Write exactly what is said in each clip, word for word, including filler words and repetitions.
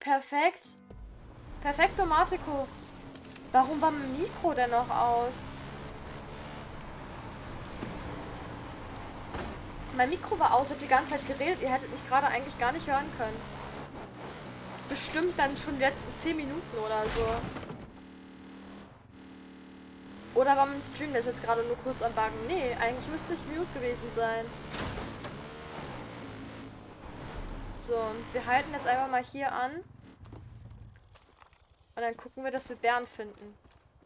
Perfekt. Perfekto, Martico. Warum war mein Mikro denn noch aus? Mein Mikro war aus, ich hab die ganze Zeit geredet. Ihr hättet mich gerade eigentlich gar nicht hören können. Bestimmt dann schon die letzten zehn Minuten oder so. Oder war mein Stream das jetzt gerade nur kurz am Buggen? Nee, eigentlich müsste ich mute gewesen sein. So, und wir halten jetzt einfach mal hier an. Und dann gucken wir, dass wir Bären finden.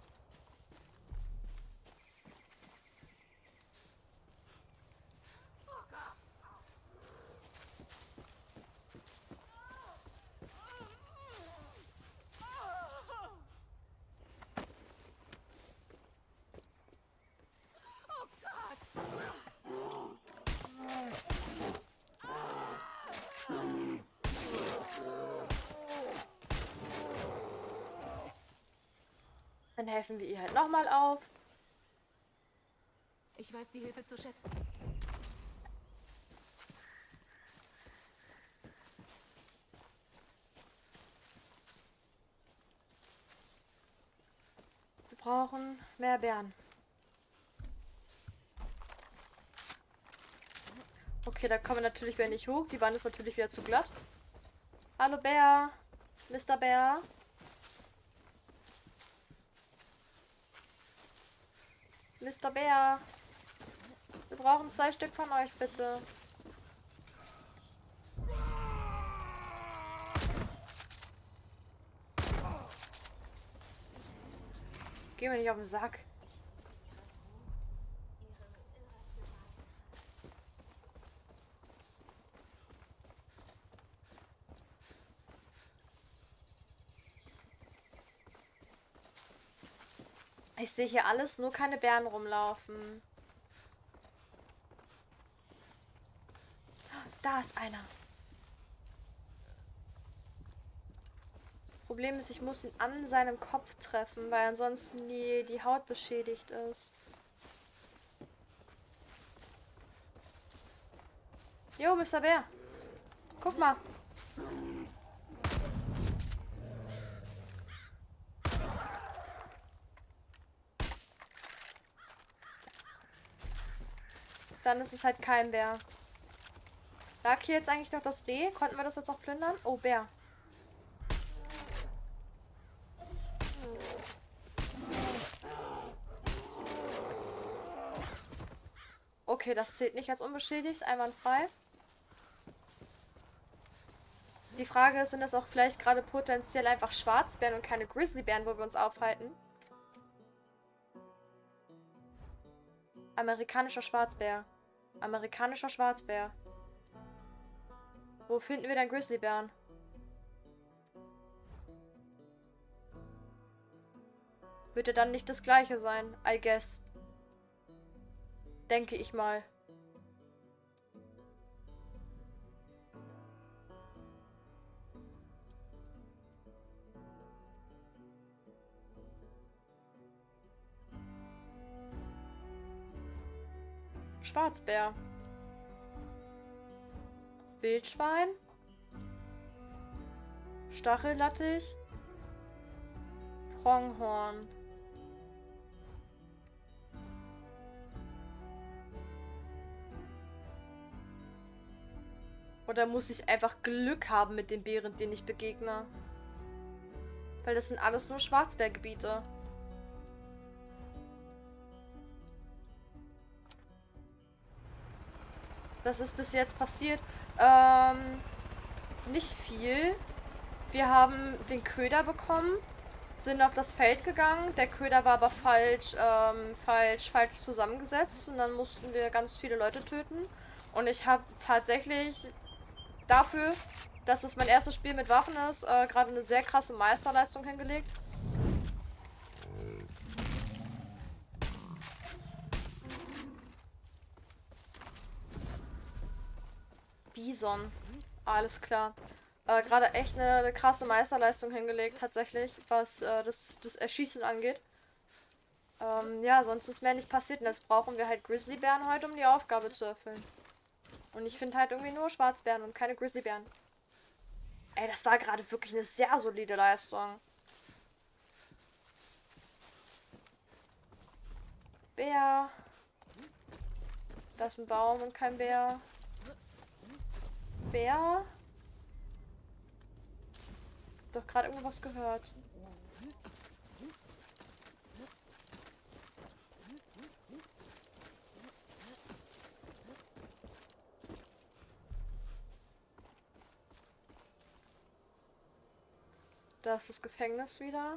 Dann helfen wir ihr halt nochmal auf. Ich weiß die Hilfe zu schätzen. Wir brauchen mehr Bären. Okay, da kommen wir natürlich wieder nicht hoch. Die Wand ist natürlich wieder zu glatt. Hallo Bär. Mister Bär. Mister Bär. Wir brauchen zwei Stück von euch, bitte. Geh mir nicht auf den Sack. Ich sehe hier alles, nur keine Bären rumlaufen. Da ist einer. Problem ist, ich muss ihn an seinem Kopf treffen, weil ansonsten die, die Haut beschädigt ist. Jo, Mister Bär. Guck mal. Dann ist es halt kein Bär. Lag hier jetzt eigentlich noch das Reh? Konnten wir das jetzt noch plündern? Oh, Bär. Okay, das zählt nicht als unbeschädigt. Einwandfrei. Die Frage ist, sind das auch vielleicht gerade potenziell einfach Schwarzbären und keine Grizzlybären, wo wir uns aufhalten? Amerikanischer Schwarzbär. Amerikanischer Schwarzbär. Wo finden wir denn Grizzlybären? Wird ja dann nicht das gleiche sein, I guess. Denke ich mal. Schwarzbär. Wildschwein. Stachellattich. Pronghorn. Oder muss ich einfach Glück haben mit den Bären, denen ich begegne? Weil das sind alles nur Schwarzbärgebiete. Was ist bis jetzt passiert? Ähm, nicht viel. Wir haben den Köder bekommen, sind auf das Feld gegangen. Der Köder war aber falsch, ähm, falsch, falsch zusammengesetzt und dann mussten wir ganz viele Leute töten. Und ich habe tatsächlich dafür, dass es mein erstes Spiel mit Waffen ist, äh, gerade eine sehr krasse Meisterleistung hingelegt. Bison. Alles klar. Äh, gerade echt eine, eine krasse Meisterleistung hingelegt, tatsächlich, was äh, das, das Erschießen angeht. Ähm, ja, sonst ist mehr nicht passiert. Und jetzt brauchen wir halt Grizzlybären heute, um die Aufgabe zu erfüllen. Und ich finde halt irgendwie nur Schwarzbären und keine Grizzlybären. Ey, das war gerade wirklich eine sehr solide Leistung. Bär. Da ist ein Baum und kein Bär. Bär? Doch gerade irgendwas gehört. Da ist das Gefängnis wieder.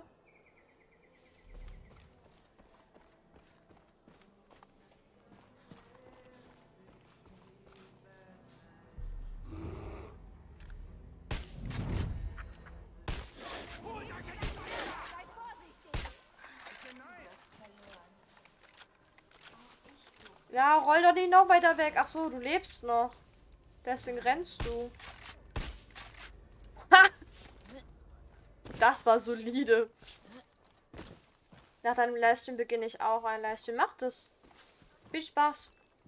Ja, roll doch nicht noch weiter weg. Ach so, du lebst noch. Deswegen rennst du. Ha! Das war solide. Nach deinem Livestream beginne ich auch einen Livestream. Mach das. Viel Spaß.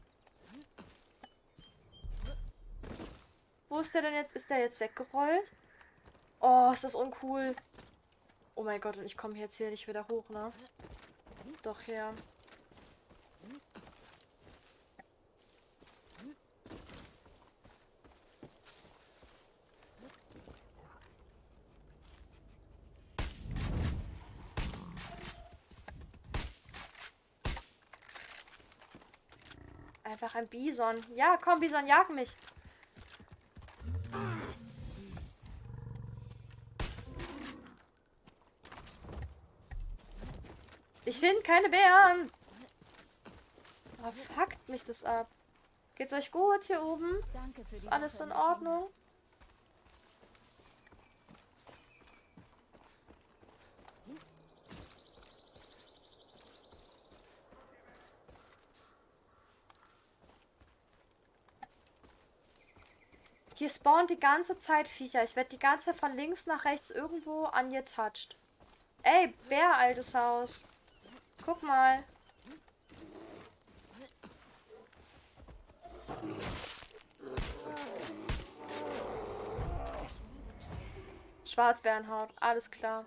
Wo ist der denn jetzt? Ist der jetzt weggerollt? Oh, ist das uncool. Oh mein Gott, und ich komme jetzt hier nicht wieder hoch, ne? Doch, hier. Einfach ein Bison. Ja, komm, Bison, jag mich. Ich finde keine Bären. Oh, fuckt mich das ab. Geht's euch gut hier oben? Danke für Ist die alles Sache in im Ordnung? Hier spawnt die ganze Zeit Viecher. Ich werde die ganze Zeit von links nach rechts irgendwo angetouched. Ey, Bär, altes Haus. Guck mal. Schwarzbärenhaut, alles klar.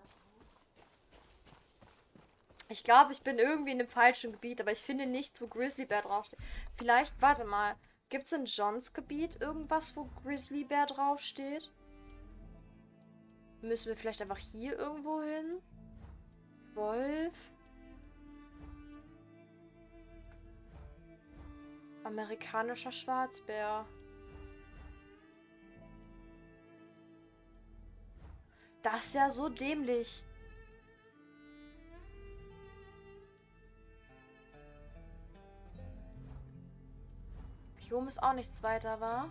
Ich glaube, ich bin irgendwie in dem falschen Gebiet, aber ich finde nichts, wo Grizzlybär draufsteht. Vielleicht, warte mal. Gibt es in Johns Gebiet irgendwas, wo Grizzlybär draufsteht? Müssen wir vielleicht einfach hier irgendwo hin? Wolf? Amerikanischer Schwarzbär. Das ist ja so dämlich. Hier oben ist auch nichts weiter, wa?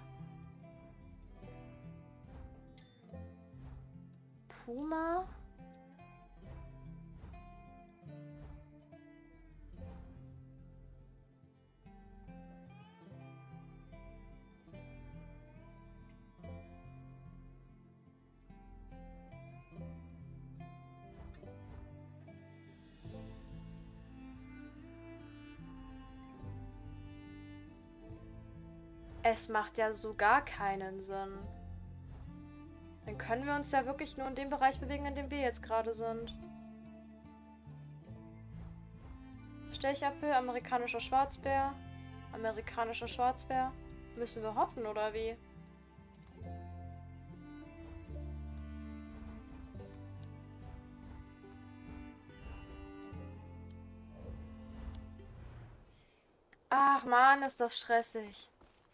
Puma? Es macht ja so gar keinen Sinn. Dann können wir uns ja wirklich nur in dem Bereich bewegen, in dem wir jetzt gerade sind. Stechapfel, amerikanischer Schwarzbär. Amerikanischer Schwarzbär. Müssen wir hoffen, oder wie? Ach man, ist das stressig.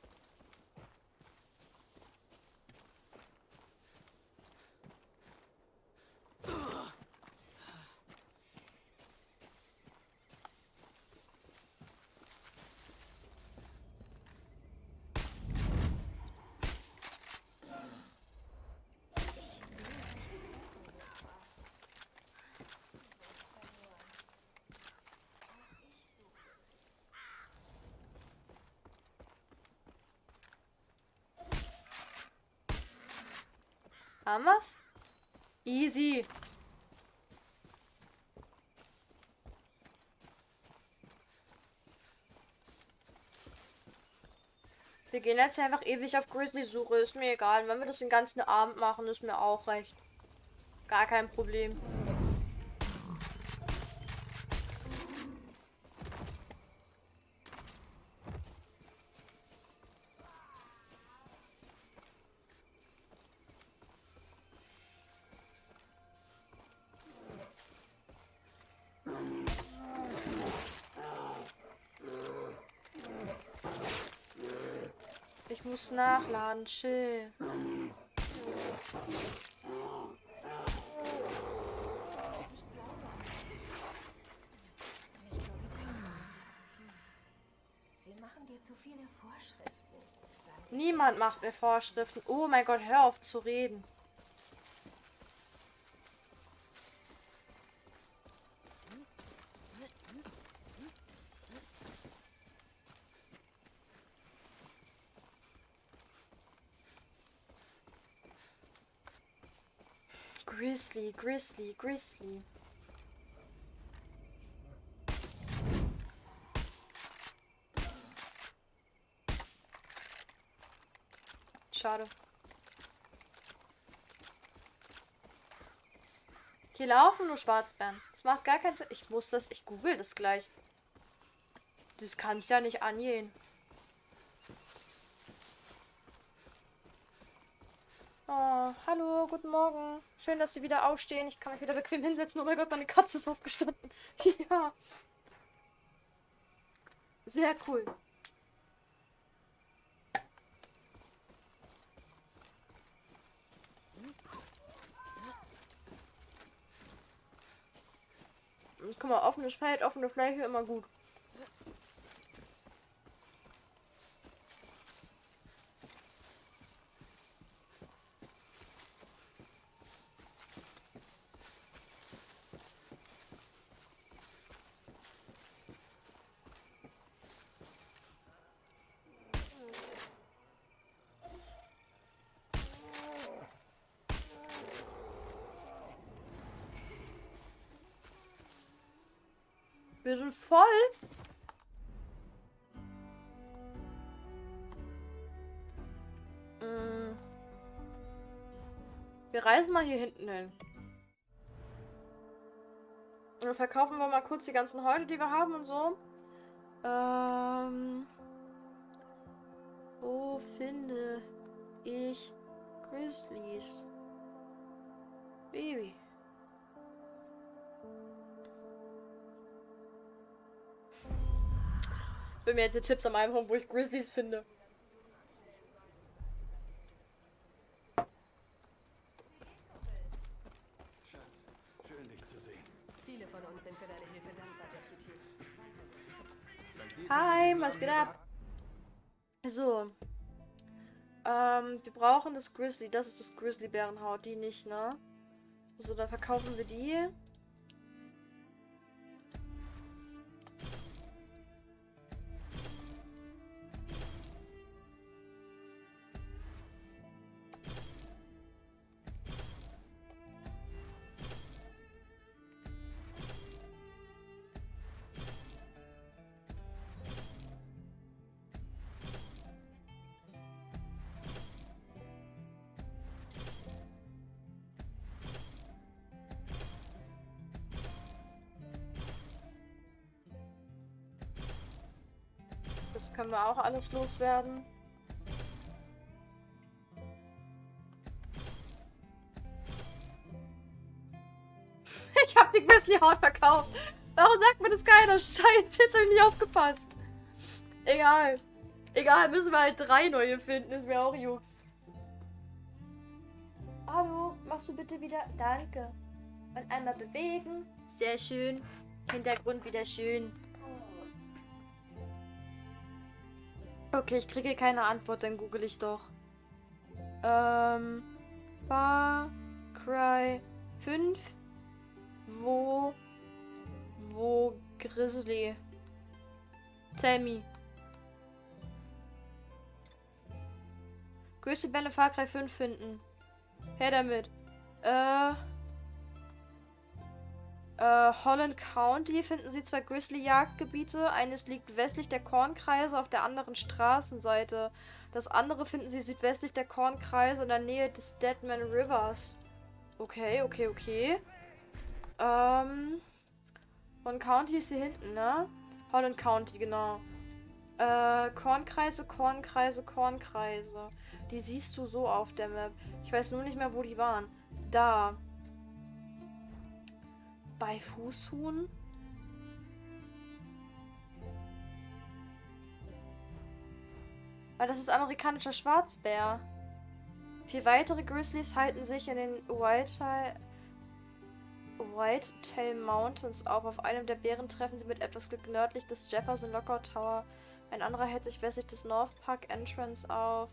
Haben wir's? Easy. Wir gehen jetzt einfach ewig auf Grizzly-Suche. Ist mir egal. Wenn wir das den ganzen Abend machen, ist mir auch recht. Gar kein Problem. Ich muss nachladen, chill. Sie machen dir zu viele Vorschriften. Niemand macht mir Vorschriften. Oh mein Gott, hör auf zu reden. Grizzly, Grizzly, Grizzly. Schade. Hier laufen nur Schwarzbären. Das macht gar keinen Sinn. Ich muss das, ich google das gleich. Das kann es ja nicht angehen. Oh, hallo, guten Morgen. Schön, dass Sie wieder aufstehen. Ich kann mich wieder bequem hinsetzen. Oh mein Gott, meine Katze ist aufgestanden. Ja. Sehr cool. Guck mal, offenes Feld, offene Fläche, immer gut. Wir sind voll. Mm. Wir reisen mal hier hinten hin. Und dann verkaufen wir mal kurz die ganzen Häute, die wir haben und so. Ähm. Wo finde ich Grizzlies? Baby. Bin mir jetzt die Tipps an meinem Home, wo ich Grizzlies finde. Schatz, schön dich zu sehen. Viele von uns sind für deine Hilfe dankbar, Deputy. Hi, was geht ab? So. Ähm, wir brauchen das Grizzly. Das ist das Grizzly-Bärenhaut. Die nicht, ne? So, dann verkaufen wir die. Das können wir auch alles loswerden. Ich habe die Grizzly-Haut verkauft. Warum sagt mir das keiner? Scheiße, jetzt habe ich nicht aufgepasst. Egal. Egal, müssen wir halt drei neue finden. Ist mir auch Jux. Hallo, machst du bitte wieder? Danke. Und einmal bewegen. Sehr schön. Hintergrund wieder schön. Okay, ich kriege keine Antwort, dann google ich doch. Ähm. Far Cry fünf. Wo. Wo Grizzly? Tell me. Größte Bände Far Cry fünf finden. Her damit. Äh. Äh, Holland County finden Sie zwei Grizzly-Jagdgebiete. Eines liegt westlich der Kornkreise auf der anderen Straßenseite. Das andere finden Sie südwestlich der Kornkreise in der Nähe des Deadman Rivers. Okay, okay, okay. Ähm... Holland County ist hier hinten, ne? Holland County, genau. Äh, Kornkreise, Kornkreise, Kornkreise. Die siehst du so auf der Map. Ich weiß nur nicht mehr, wo die waren. Da. Bei Fußhuhn? Weil das ist amerikanischer Schwarzbär. Vier weitere Grizzlies halten sich in den Whitetail, Whitetail Mountains auf. Auf einem der Bären treffen sie mit etwas Glück nördlich des Jefferson Lookout Tower. Ein anderer hält sich westlich des North Park Entrance auf.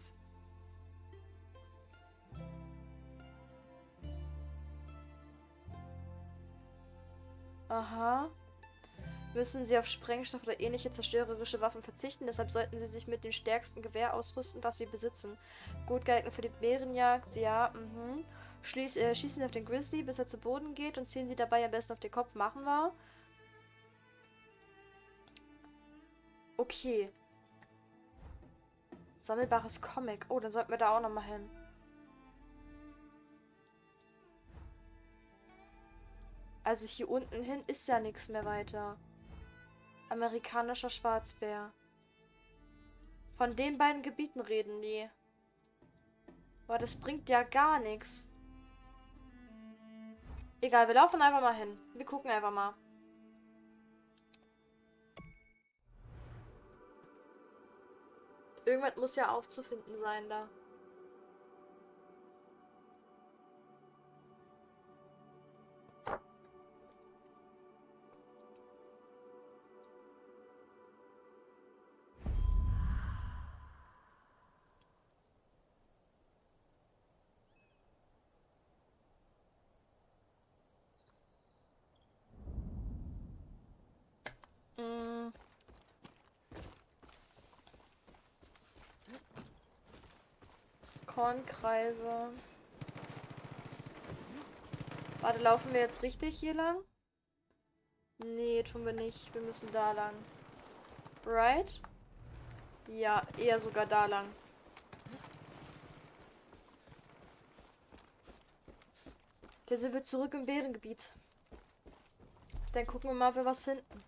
Aha. Müssen sie auf Sprengstoff oder ähnliche zerstörerische Waffen verzichten, deshalb sollten sie sich mit dem stärksten Gewehr ausrüsten, das sie besitzen. Gut geeignet für die Bärenjagd, ja, mhm. Schließ, äh, schießen sie auf den Grizzly, bis er zu Boden geht und ziehen sie dabei am besten auf den Kopf. Machen wir. Okay. Sammelbares Comic. Oh, dann sollten wir da auch nochmal hin. Also hier unten hin ist ja nichts mehr weiter. Amerikanischer Schwarzbär. Von den beiden Gebieten reden die. Aber das bringt ja gar nichts. Egal, wir laufen einfach mal hin. Wir gucken einfach mal. Irgendwas muss ja aufzufinden sein da. Mm. Kornkreise. Warte, laufen wir jetzt richtig hier lang? Nee, tun wir nicht. Wir müssen da lang. Right? Ja, eher sogar da lang. Dann sind wir zurück im Bärengebiet. Dann gucken wir mal, ob wir was finden.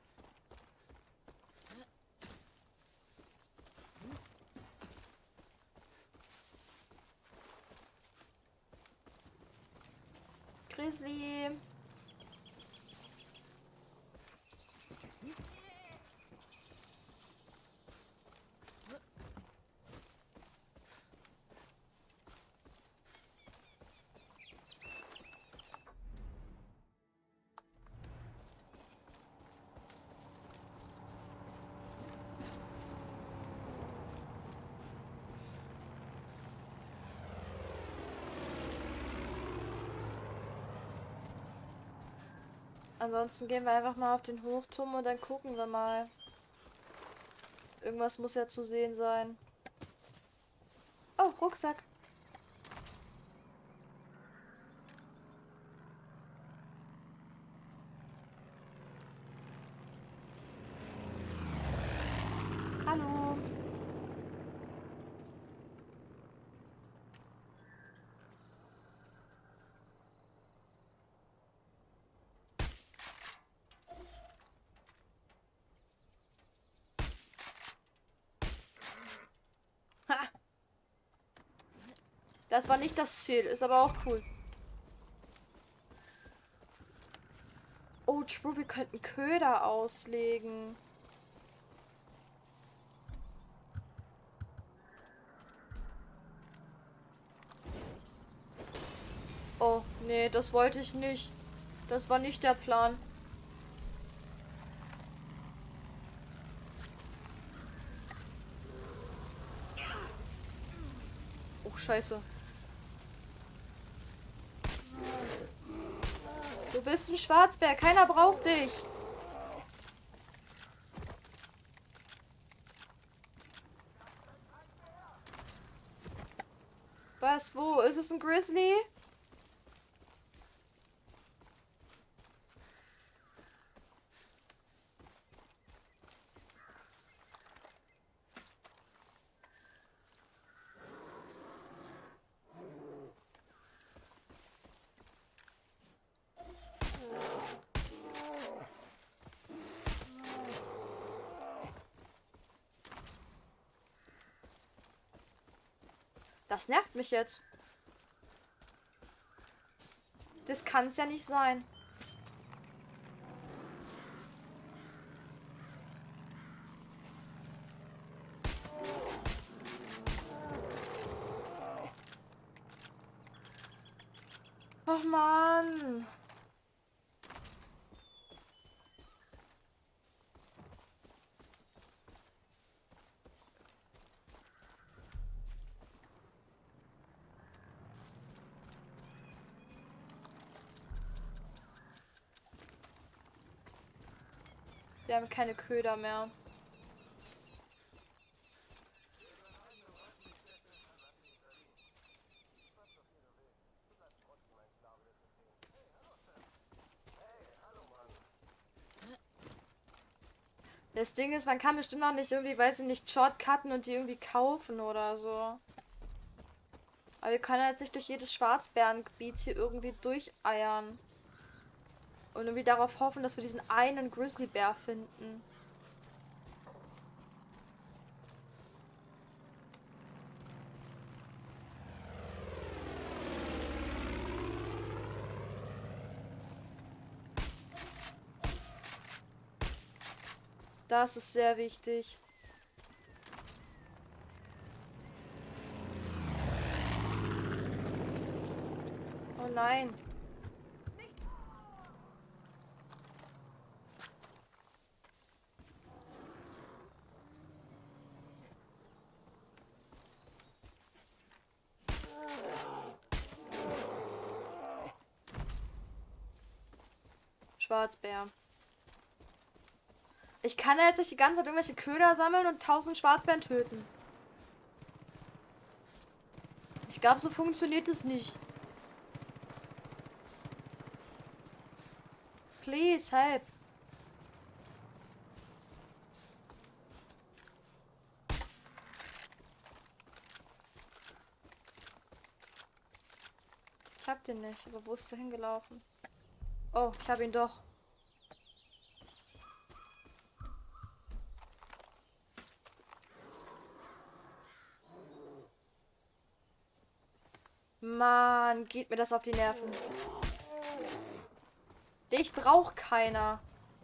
Grizzly. Ansonsten gehen wir einfach mal auf den Hochturm und dann gucken wir mal. Irgendwas muss ja zu sehen sein. Oh, Rucksack. Hallo. Ha. Das war nicht das Ziel, ist aber auch cool. Oh, true, wir könnten Köder auslegen. Oh, nee, das wollte ich nicht. Das war nicht der Plan. Oh, scheiße. Du bist ein Schwarzbär, keiner braucht dich. Was, wo? Ist es ein Grizzly? Das nervt mich jetzt. Das kann es ja nicht sein. Ach Mann. Wir haben keine Köder mehr. Das Ding ist, man kann bestimmt auch nicht irgendwie, weiß ich nicht, Shortcutten und die irgendwie kaufen oder so. Aber wir können jetzt nicht durch jedes Schwarzbärengebiet hier irgendwie durcheiern. Und irgendwie darauf hoffen, dass wir diesen einen Grizzlybär finden. Das ist sehr wichtig. Oh nein. Schwarzbär. Ich kann ja jetzt nicht die ganze Zeit irgendwelche Köder sammeln und tausend Schwarzbären töten. Ich glaube, so funktioniert es nicht. Please, help. Ich hab den nicht, aber wo ist der hingelaufen? Oh, ich habe ihn doch. Mann, geht mir das auf die Nerven. Ich brauche keiner.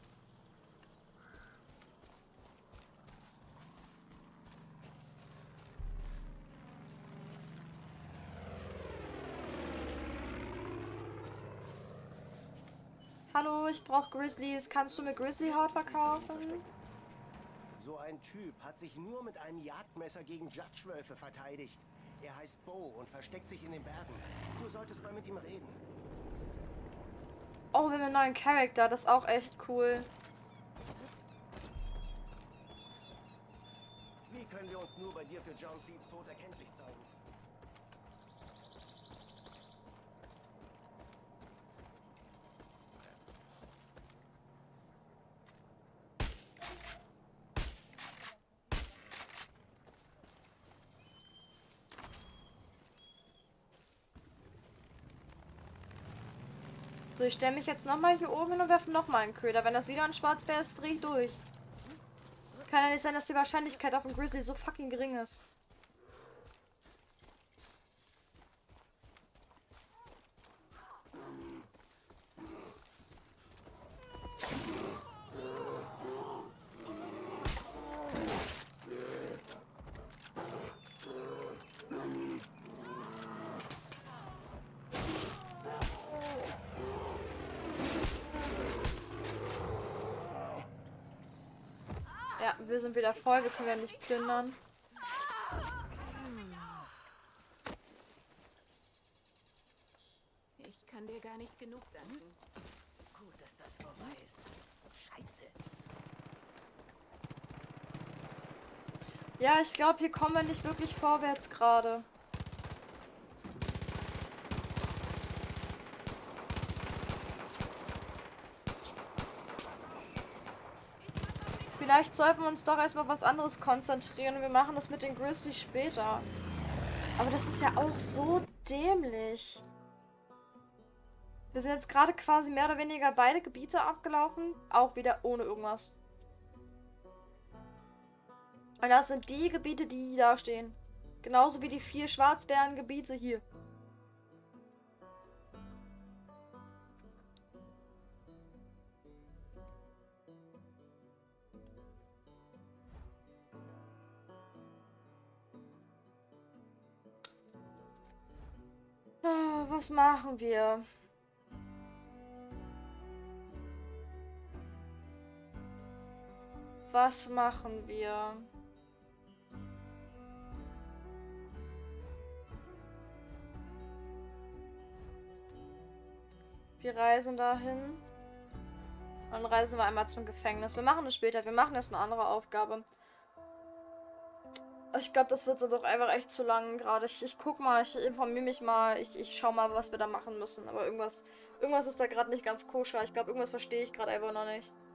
Hallo, ich brauche Grizzlies. Kannst du mir Grizzly-Haut verkaufen? So ein Typ hat sich nur mit einem Jagdmesser gegen Judge-Wölfe verteidigt. Er heißt Bo und versteckt sich in den Bergen. Du solltest mal mit ihm reden. Oh, wir haben einen neuen Charakter. Das ist auch echt cool. Wie können wir uns nur bei dir für John Seeds Tod erkenntlich zeigen? So, ich stelle mich jetzt nochmal hier oben hin und werfe nochmal einen Köder. Wenn das wieder ein Schwarzbär ist, drehe ich durch. Kann ja nicht sein, dass die Wahrscheinlichkeit auf einen Grizzly so fucking gering ist. Ja, wir sind wieder voll, wir können ja nicht plündern. Ich kann dir gar nicht genug danken. Gut, dass das vorbei ist. Scheiße. Ja, ich glaube, hier kommen wir nicht wirklich vorwärts gerade. Vielleicht sollten wir uns doch erstmal auf was anderes konzentrieren und wir machen das mit den Grizzly später. Aber das ist ja auch so dämlich. Wir sind jetzt gerade quasi mehr oder weniger beide Gebiete abgelaufen. Auch wieder ohne irgendwas. Und das sind die Gebiete, die da stehen. Genauso wie die vier Schwarzbärengebiete hier. Ah, was machen wir? Was machen wir? Wir reisen dahin. Dann reisen wir einmal zum Gefängnis. Wir machen es später. Wir machen jetzt eine andere Aufgabe. Ich glaube, das wird so doch einfach echt zu lang gerade. Ich, ich guck mal, ich informiere mich mal. Ich, ich schau mal, was wir da machen müssen. Aber irgendwas, irgendwas ist da gerade nicht ganz koscher. Ich glaube, irgendwas verstehe ich gerade einfach noch nicht.